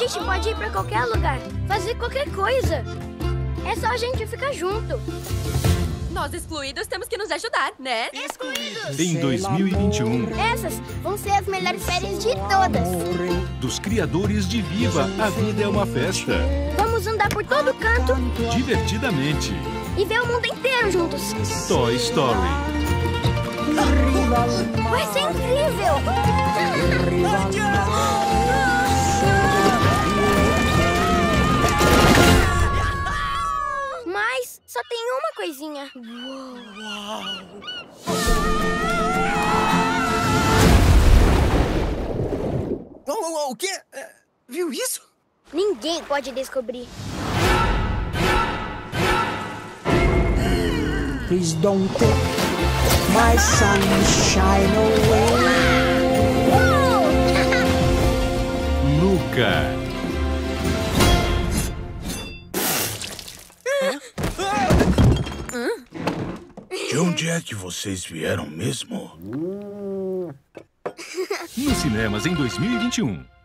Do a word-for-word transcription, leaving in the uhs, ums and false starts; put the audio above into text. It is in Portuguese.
gente pode ir pra qualquer lugar, fazer qualquer coisa. É só a gente ficar junto. Nós excluídos temos que nos ajudar, né? Excluídos! Em dois mil e vinte e um, Essas vão ser as melhores férias de todas. dos criadores de Viva, a vida é uma festa. Vamos andar por todo canto Divertidamente. e ver o mundo inteiro juntos. Toy Story. Vai ser incrível! Mas só tem uma coisinha. Oh, oh, oh, o quê? É, viu isso? Ninguém pode descobrir. Please don't take my sunshine away. Luca. De onde é que vocês vieram mesmo? Nos cinemas em dois mil e vinte e um.